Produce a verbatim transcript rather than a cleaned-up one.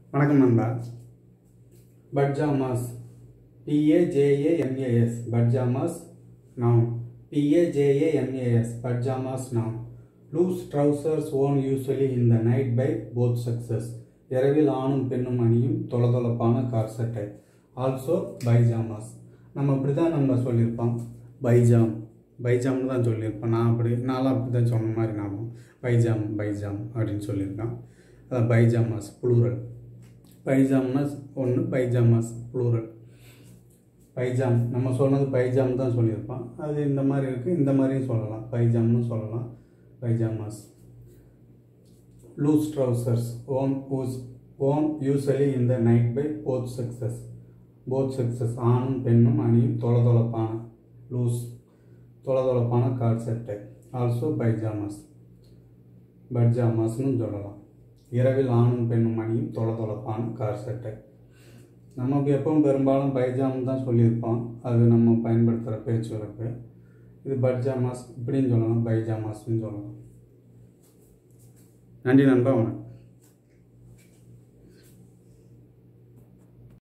வணக்கம் நண்பா. பட்ஜாமாஸ், பிஏஜேஏஎம்ஏஎஸ், பட்ஜாமாஸ் noun. பிஏஜேஏஎம்ஏஎஸ், பட்ஜாமாஸ் noun. Loose trousers worn usually in the night by both sexes. இரவில் ஆணும் பெண்ணும் அணியும் தொளதொளப்பான கார்சட்டை. Also pyjamas. நம்ம அப்படி தான் நம்ம சொல்லியிருப்போம். பைஜாம் பைஜாம்னு தான் சொல்லியிருப்போம். நான் அப்படி நானும் அப்படி தான் சொன்ன மாதிரி நாம பைஜாம் பைஜாம் அப்படின்னு சொல்லியிருக்கோம். அதான் பைஜாமாஸ் ப்ளூரல். பைஜாம்னா ஒன்று, பைஜாமாஸ் ப்ளூரல். பைஜாம் நம்ம சொன்னது பைஜாம் தான் சொல்லியிருப்போம். அது இந்த மாதிரி இருக்குது, இந்த மாதிரியும் சொல்லலாம். பைஜாம்னு சொல்லலாம். Pyjamas. Loose trousers worn us worn usually இந்த night by both sexes. Both sexes ஆணும் பெண்ணும் அணியும் தொளதொளப்பான லூஸ் தொளதொளப்பான கார் சட்டை. Also pyjamas. பட்ஜாமாஸ்னு சொல்லலாம். இரவில் ஆணும் பெண்ணும் அணியும் தொளதொளப்பான கார் சட்டை. நமக்கு எப்பவும் பெரும்பாலும் பைஜாம் தான் சொல்லியிருப்போம். அது நம்ம பயன்படுத்துகிற பேச்சு வழக்கு. இது பட்ஜாமாஸ் இப்படின்னு சொல்லலாம், பைஜாமாஸ்ன்னு சொல்லலாம். நன்றி நண்பா, வணக்கம்.